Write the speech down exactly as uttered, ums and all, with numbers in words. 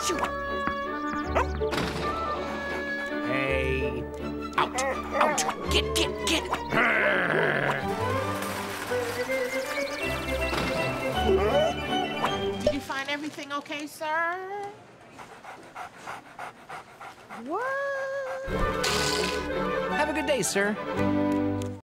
shoot. Hey. Out. Out. Get, get, get. Did you find everything okay, sir? What? Have a good day, sir.